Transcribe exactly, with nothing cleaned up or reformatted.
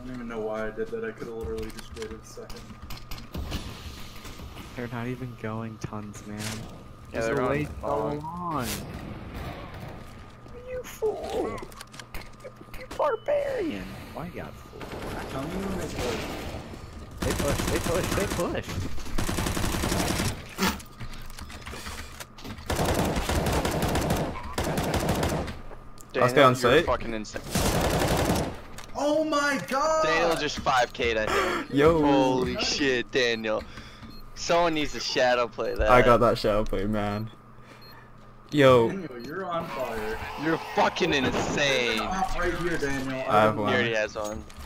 don't even know why I did that. I could have literally just waited a second. They're not even going tons, man. Yeah, There's they're a on way long. on. You fool! You, you barbarian! Why you got fool? Tell me when they push. They push, they push, they push! Daniel, stay on you're site. fucking insane. Oh my god! Daniel just five K'd, I think. Yo. Holy shit, Daniel. Someone needs to shadow play that. I got that shadow play, man. Yo. Daniel, you're on fire. You're fucking insane. Off right here, Daniel. I have He one. already has one.